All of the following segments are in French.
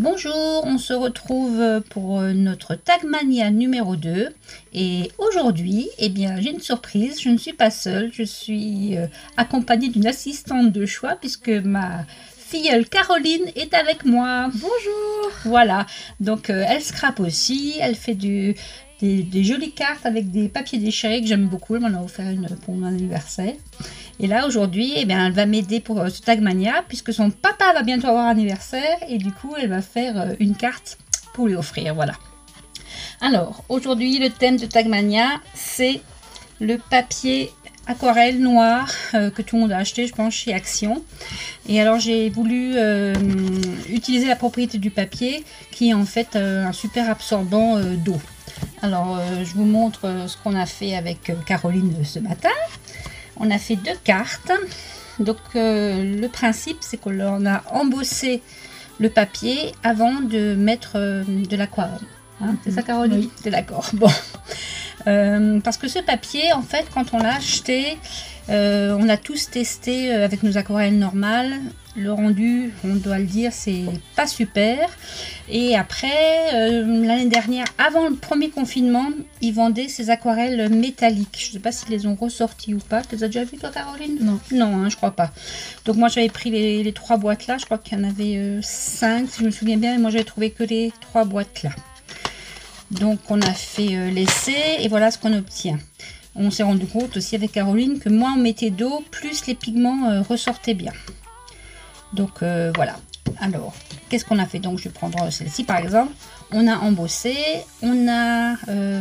Bonjour, on se retrouve pour notre Tagmania numéro 2 et aujourd'hui, eh bien, j'ai une surprise, je ne suis pas seule, je suis accompagnée d'une assistante de choix puisque ma filleule Caroline est avec moi. Bonjour. Voilà, donc elle scrape aussi, elle fait des jolies cartes avec des papiers déchirés que j'aime beaucoup, elle m'en a offert une pour mon anniversaire. Et là aujourd'hui, eh bien, elle va m'aider pour ce Tagmania puisque son papa va bientôt avoir anniversaire et du coup elle va faire une carte pour lui offrir. Voilà. Alors aujourd'hui le thème de Tagmania c'est le papier aquarelle noir que tout le monde a acheté je pense chez Action. Et alors j'ai voulu utiliser la propriété du papier qui est en fait un super absorbant d'eau. Alors je vous montre ce qu'on a fait avec Caroline ce matin. On a fait 2 cartes. Donc le principe c'est qu'on a embossé le papier avant de mettre de l'aquarelle. Hein, c'est ça Caroline? Oui. C'est d'accord. Bon. Parce que ce papier en fait quand on l'a acheté on a tous testé avec nos aquarelles normales. Le rendu, on doit le dire, c'est pas super. Et après, l'année dernière, avant le premier confinement, ils vendaient ces aquarelles métalliques. Je sais pas s'ils les ont ressorties ou pas. Tu les as déjà vues toi Caroline? Non. Non, hein, je crois pas. Donc moi j'avais pris les 3 boîtes là. Je crois qu'il y en avait 5 si je me souviens bien. Et moi j'avais trouvé que les 3 boîtes là. Donc on a fait l'essai et voilà ce qu'on obtient. On s'est rendu compte aussi avec Caroline que moins on mettait d'eau, plus les pigments ressortaient bien. Donc voilà. Alors, qu'est-ce qu'on a fait? Donc je vais prendre celle-ci par exemple. On a embossé, on a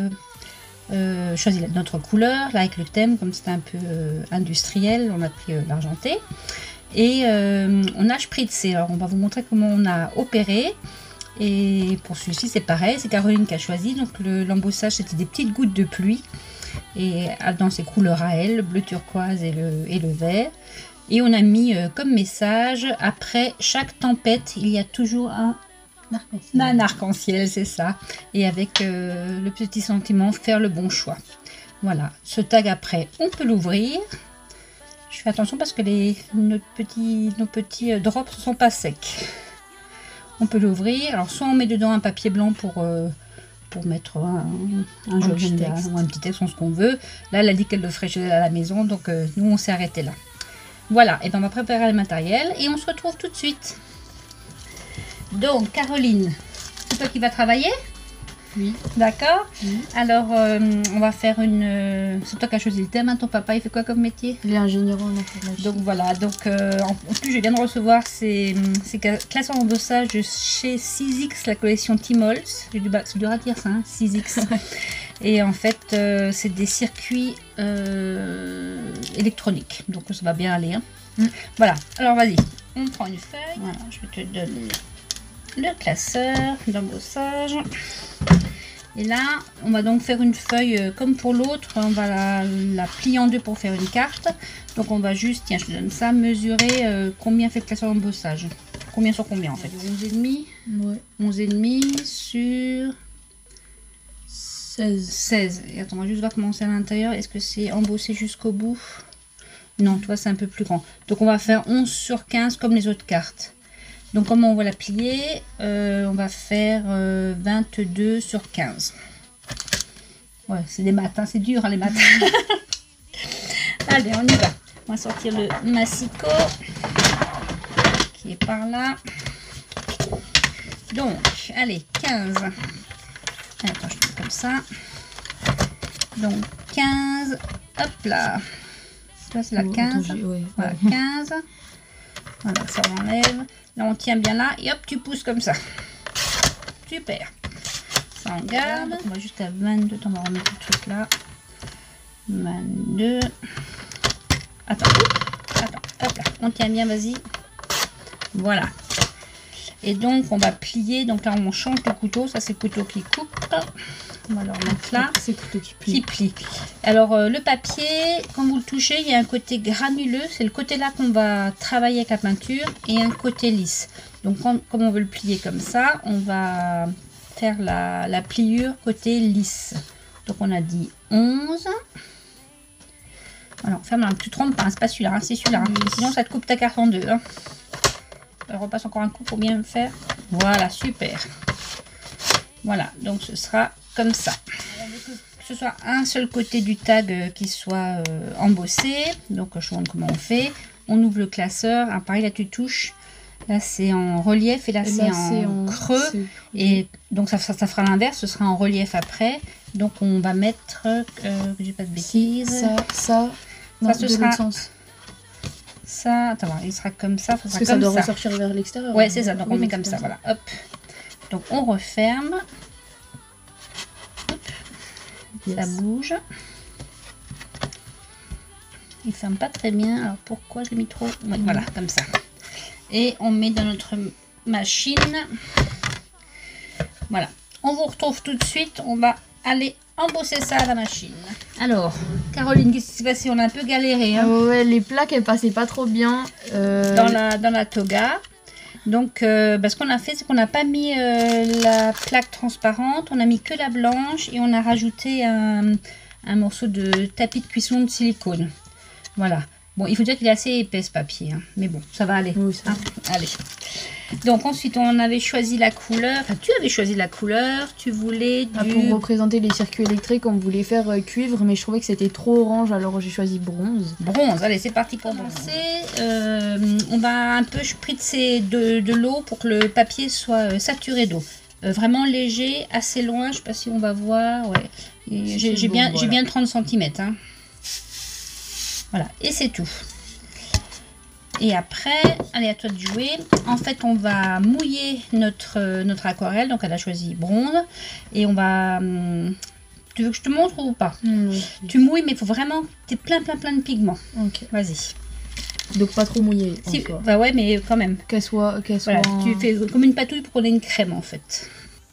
choisi notre couleur, là avec le thème, comme c'était un peu industriel, on a pris l'argenté. Et on a spritzé. Alors on va vous montrer comment on a opéré. Et pour celui-ci c'est pareil, c'est Caroline qui a choisi. Donc l'embossage c'était des petites gouttes de pluie. Et dans ses couleurs à elle, le bleu turquoise et le vert. Et on a mis comme message, après chaque tempête, il y a toujours un arc-en-ciel, c'est ça. Et avec le petit sentiment, faire le bon choix. Voilà, ce tag après, on peut l'ouvrir. Je fais attention parce que nos petits drops ne sont pas secs. On peut l'ouvrir. Alors soit on met dedans un papier blanc pour mettre un joli texte ou un petit texte, ce qu'on veut. Là, elle a dit qu'elle le ferait chez elle à la maison, donc nous, on s'est arrêté là. Voilà, et ben on va préparer le matériel et on se retrouve tout de suite. Donc, Caroline, c'est toi qui vas travailler? Oui. D'accord. Oui. Alors, on va faire une... C'est toi qui as choisi le thème, hein, ton papa, il fait quoi comme métier? Il est ingénieur en informatique. Donc voilà, donc en plus je viens de recevoir ces classes en embossage de chez 6X, la collection Timols. C'est dur à dire ça, hein, 6X. Et en fait, c'est des circuits électroniques, donc ça va bien aller. Hein. Voilà, alors vas-y, on prend une feuille. Voilà, je vais te donner le classeur d'embossage. Et là, on va donc faire une feuille comme pour l'autre. On va la plier en 2 pour faire une carte. Donc on va juste, tiens, je te donne ça, mesurer combien fait le classeur d'embossage. Combien sur combien en fait? 11,5. Ouais. 11,5 sur 16. Et attends, on va juste voir comment c'est à l'intérieur. Est-ce que c'est embossé jusqu'au bout? Non, tu vois, c'est un peu plus grand. Donc on va faire 11 sur 15 comme les autres cartes. Donc comment on va la plier? On va faire 22 sur 15. Ouais, c'est des maths, hein, c'est dur hein, les maths. Allez, on y va. On va sortir le massicot qui est par là. Donc, allez, 15. Attends, je fais comme ça. Donc 15, hop là. Ça c'est la 15. Ouais. Voilà, 15. Voilà, ça on enlève. Là on tient bien là et hop tu pousses comme ça. Super. Ça on garde. On va juste à 22. On va remettre le truc là. 22. Attends, hop là. On tient bien, vas-y. Voilà. Et donc on va plier. Donc là on change de couteau. Ça c'est le couteau qui coupe. On va le remettre là. C'est le couteau qui plie. Alors le papier, quand vous le touchez, il y a un côté granuleux. C'est le côté là qu'on va travailler avec la peinture. Et un côté lisse. Donc comme on veut le plier comme ça, on va faire la pliure côté lisse. Donc on a dit 11. Voilà, on ferme là. Tu te trompes pas, c'est pas celui-là, hein, c'est celui-là. Hein. Sinon ça te coupe ta carte en 2. Hein. elle repasse encore un coup pour bien le faire. Voilà, super. Voilà, donc ce sera comme ça. Que ce soit un seul côté du tag qui soit embossé. Donc je vous montre comment on fait. On ouvre le classeur. Ah, pareil, là tu touches. Là c'est en relief et là c'est en creux. Et donc ça fera l'inverse, ce sera en relief après. Donc on va mettre, que j'ai pas de bêtises. Ça, non, ce sera... sens. Ça, attends, il sera comme ça. Parce que ça doit ressortir vers l'extérieur. Ouais, c'est ça. Donc on met comme ça, voilà. Hop. Donc on referme. Hop. Yes. Ça bouge. Il ferme pas très bien. Alors pourquoi je l'ai mis trop? Ouais, voilà, comme ça. Et on met dans notre machine. Voilà. On vous retrouve tout de suite. On va aller embosser ça à la machine. Alors, Caroline, qu'est-ce qui s'est passé? On a un peu galéré. Hein, ouais, les plaques, elles passaient pas trop bien. Dans la toga. Donc, ce qu'on a fait, c'est qu'on n'a pas mis la plaque transparente. On a mis que la blanche et on a rajouté un morceau de tapis de cuisson de silicone. Voilà. Bon, il faut dire qu'il est assez épais ce papier. Hein, mais bon, ça va aller. Oui, ça va. Allez. Donc ensuite on avait choisi la couleur, enfin tu avais choisi la couleur, tu voulais du... Pour représenter les circuits électriques on voulait faire cuivre mais je trouvais que c'était trop orange alors j'ai choisi bronze. Bronze, allez c'est parti pour commencer. On va un peu spritzer de l'eau pour que le papier soit saturé d'eau. Vraiment léger, assez loin, je sais pas si on va voir, ouais. J'ai bien 30 cm. Hein. Voilà, et c'est tout. Et après, allez à toi de jouer. En fait, on va mouiller notre aquarelle. Donc, elle a choisi bronze. Et on va... tu veux que je te montre ou pas? Tu mouilles, mais il faut vraiment... Tu plein de pigments. Ok. Vas-y. Donc, pas trop mouillé. Si, bah ouais, mais quand même. Qu'elle soit... Voilà, tu fais comme une patouille pour qu'on ait une crème, en fait.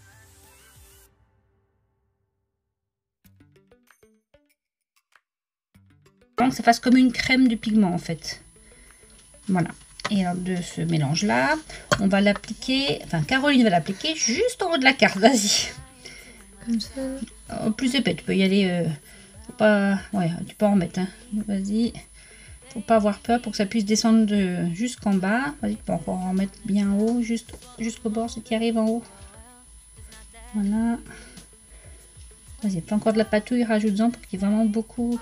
Donc, ça fasse comme une crème de pigment, en fait. Voilà. Et alors de ce mélange là, on va l'appliquer, enfin Caroline va l'appliquer juste en haut de la carte, vas-y. Comme ça. Plus épais, tu peux y aller, faut pas, ouais, tu peux en remettre, hein. Vas-y. Faut pas avoir peur pour que ça puisse descendre jusqu'en bas. Vas-y, tu peux encore en mettre bien haut, jusqu'au bord, ce qui arrive en haut. Voilà. Vas-y, fais encore de la patouille, rajoute-en pour qu'il y ait vraiment beaucoup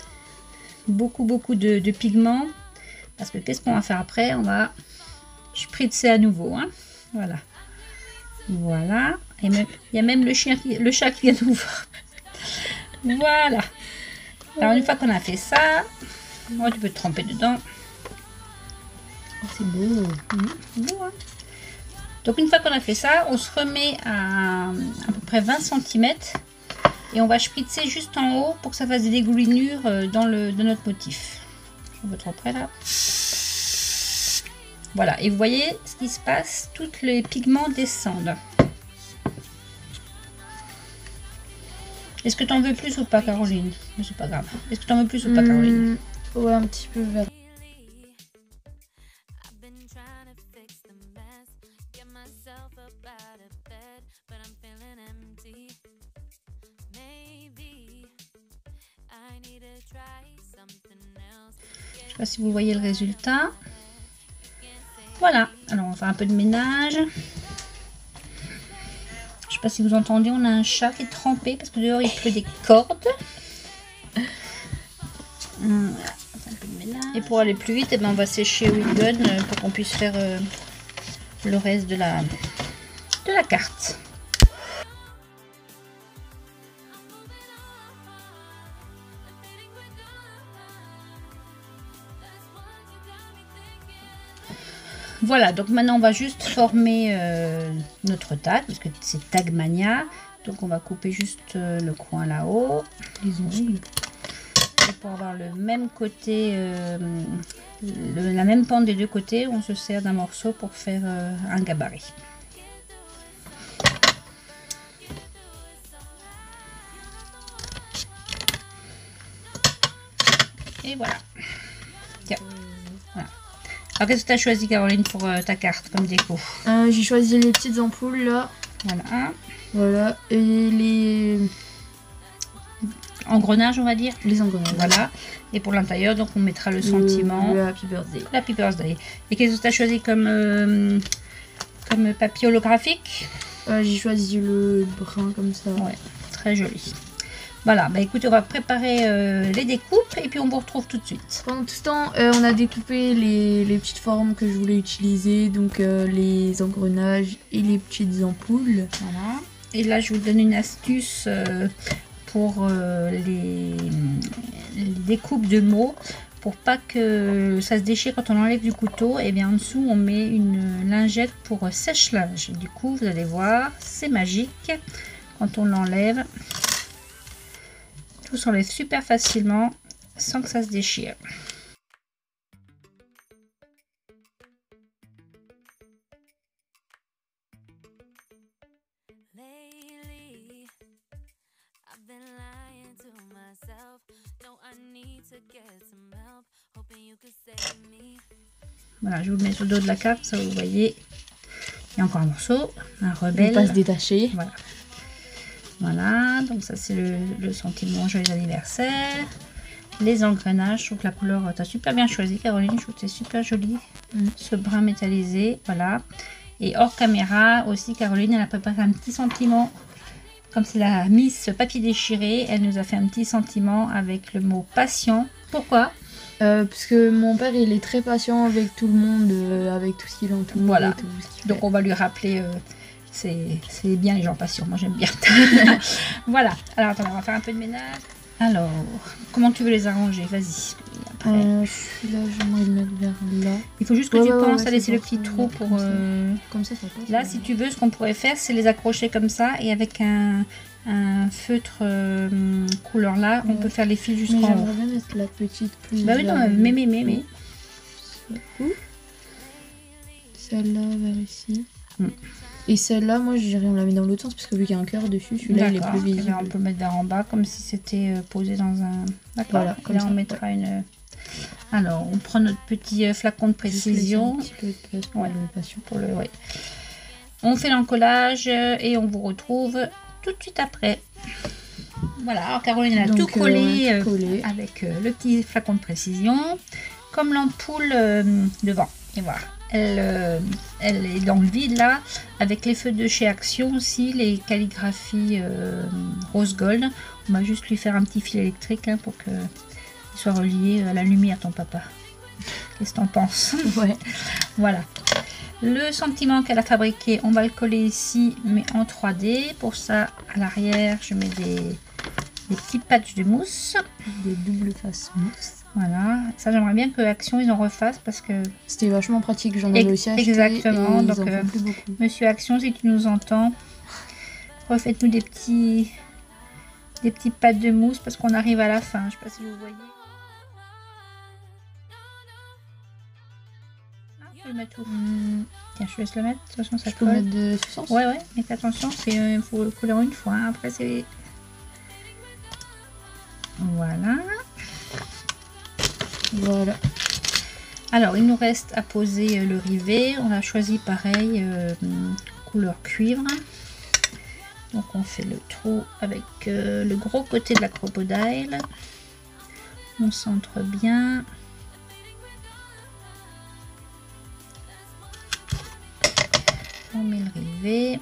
de pigments. Parce que qu'est-ce qu'on va faire après? On va spritzer à nouveau. Hein, voilà. Voilà. Et même, il y a même le chat qui vient nous voir. Voilà. Alors une fois qu'on a fait ça, moi tu peux te tremper dedans. Oh, c'est beau. Beau, hein. Donc une fois qu'on a fait ça, on se remet à peu près 20 cm. Et on va spritzer juste en haut pour que ça fasse des dégoulinures dans notre motif. On va être près là. Voilà, et vous voyez ce qui se passe, tous les pigments descendent. Est-ce que tu en veux plus ou pas, Caroline? Mais c'est pas grave. Est-ce que tu en veux plus ou pas, Caroline? Ouais, un petit peu vert. Je sais pas si vous voyez le résultat. Voilà, alors on va faire un peu de ménage. Je sais pas si vous entendez, on a un chat qui est trempé parce que dehors il pleut des cordes. Et pour aller plus vite, eh ben, on va sécher Wigan pour qu'on puisse faire le reste de la carte. Voilà, donc maintenant on va juste former notre tag, parce que c'est Tag Mania. Donc on va couper juste le coin là-haut, les ongles. Et pour avoir le même côté, la même pente des deux côtés, on se sert d'un morceau pour faire un gabarit. Et voilà. Tiens. Voilà. Alors qu'est-ce que tu as choisi, Caroline, pour ta carte comme déco? J'ai choisi les petites ampoules là. Voilà. Voilà. Et les... engrenages, on va dire. Les engrenages. Voilà. Et pour l'intérieur, donc on mettra le sentiment. Le Happy Birthday. L'Happy Birthday. Et qu'est-ce que tu as choisi comme papier holographique? J'ai choisi le brun comme ça. Ouais, très joli. Voilà, bah écoutez, on va préparer les découpes et puis on vous retrouve tout de suite. Pendant tout ce temps, on a découpé les petites formes que je voulais utiliser, donc les engrenages et les petites ampoules. Voilà. Et là, je vous donne une astuce pour les découpes de mots. Pour pas que ça se déchire quand on enlève du couteau, et bien en dessous on met une lingette pour sèche-linge. Du coup, vous allez voir, c'est magique. Quand on l'enlève, tout s'enlève super facilement sans que ça se déchire. Voilà, je vous le mets sur le dos de la carte, ça vous voyez. Il y a encore un morceau, un rebelle. Il va se détacher. Voilà. Voilà, donc ça c'est le sentiment joyeux anniversaire. Les engrenages, je trouve que la couleur, tu as super bien choisi Caroline, je trouve que c'est super joli. Ce brun métallisé, voilà. Et hors caméra aussi, Caroline, elle a préparé un petit sentiment. Comme c'est la Miss papier déchiré, elle nous a fait un petit sentiment avec le mot patient. Pourquoi? Parce que mon père il est très patient avec tout le monde, avec tout ce qu'il entoure. Voilà, tout ce donc on va lui rappeler, c'est bien les gens patients, moi j'aime bien. Voilà, alors attends, on va faire un peu de ménage. Alors, comment tu veux les arranger? Vas-y. Celui-là, j'aimerais le mettre vers là. Il faut juste que tu penses à laisser le petit trou pour... Comme ça passe. Là, si tu veux, ce qu'on pourrait faire, c'est les accrocher comme ça et avec un feutre couleur là, on peut faire les fils jusqu'en haut. J'aimerais bien mettre la petite plus. Bah oui, non, mais. Celle-là vers ici. Et celle-là, moi je dirais on la met dans l'autre sens parce que vu qu'il y a un cœur dessus, celui-là il est plus visible. On peut mettre vers en bas comme si c'était posé dans un. D'accord. Voilà, comme là ça, on mettra une. Alors on prend notre petit flacon de précision. Un petit peu de place pour le patient. On fait l'encollage et on vous retrouve tout de suite après. Voilà, alors Caroline a tout collé avec le petit flacon de précision, comme l'ampoule devant. Et voilà. Elle est dans le vide là, avec les feux de chez Action aussi, les calligraphies rose gold. On va juste lui faire un petit fil électrique pour qu'il soit relié à la lumière, ton papa. Qu'est-ce que t'en penses? Ouais. Voilà. Le sentiment qu'elle a fabriqué, on va le coller ici, mais en 3D. Pour ça, à l'arrière, je mets des petits patchs de mousse. Des doubles faces mousse. Voilà, ça j'aimerais bien que Action ils en refassent parce que c'était vachement pratique, j'en avais aussi acheté. Exactement, donc ils en font plus beaucoup. Monsieur Action, si tu nous entends, refaites-nous des petits pattes de mousse parce qu'on arrive à la fin. Je sais pas si vous voyez. Je vais le mettre où? Tiens, je laisse le mettre. De toute façon, ça je peux mettre de ce sens. Ouais, mais attention, il faut le coller une fois. Après, c'est. Voilà. Alors, il nous reste à poser le rivet. On a choisi pareil, couleur cuivre. Donc, on fait le trou avec le gros côté de la crocodile. On centre bien. On met le rivet.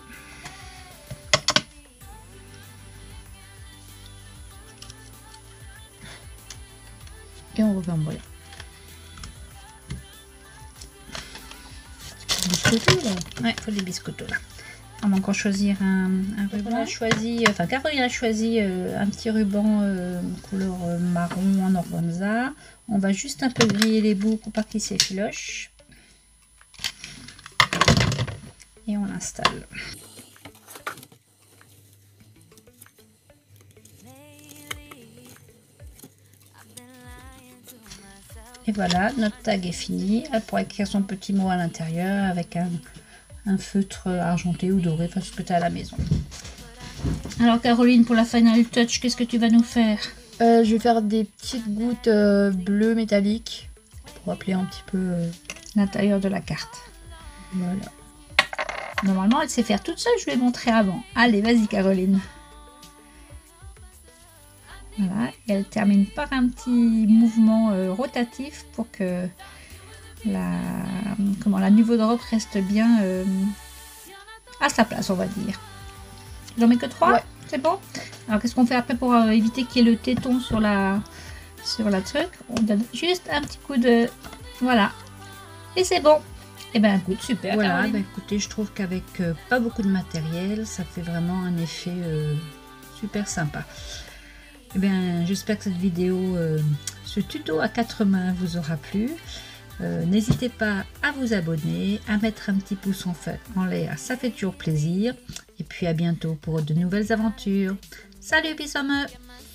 Et on refait un moyen. Ouais, il faut des biscottos là. On va encore choisir un ruban. On a choisi, Caroline a choisi un petit ruban couleur marron en organza. On va juste un peu griller les bouts pour pas qu'ils s'effilochent. Et on l'installe. Et voilà, notre tag est fini. Elle pourra écrire son petit mot à l'intérieur avec un feutre argenté ou doré, enfin ce que tu as à la maison. Alors Caroline, pour la final touch, qu'est-ce que tu vas nous faire? Je vais faire des petites gouttes bleues métalliques pour appeler un petit peu l'intérieur de la carte. Voilà. Normalement, elle sait faire toute seule, je lui ai montré avant. Allez, vas-y Caroline. Voilà, et elle termine par un petit mouvement rotatif pour que la niveau de robe reste bien à sa place, on va dire. J'en mets que 3, Ouais. c'est bon. Alors qu'est-ce qu'on fait après pour éviter qu'il y ait le téton sur la truc? On donne juste un petit coup de... Voilà. Et c'est bon. Et ben écoute, super. Voilà, ben, écoutez, je trouve qu'avec pas beaucoup de matériel, ça fait vraiment un effet super sympa. Et bien, j'espère que cette vidéo, ce tuto à 4 mains vous aura plu. N'hésitez pas à vous abonner, à mettre un petit pouce en l'air, ça fait toujours plaisir. Et puis à bientôt pour de nouvelles aventures. Salut, bisous!